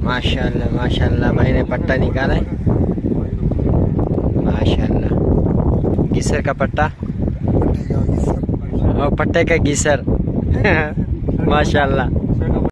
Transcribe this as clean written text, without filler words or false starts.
माशाल्लाह माशाल्लाह, भाई ने पट्टा निकाला है माशाल्लाह। गीसर का पट्टा और पट्टे का गीसर माशाल्लाह।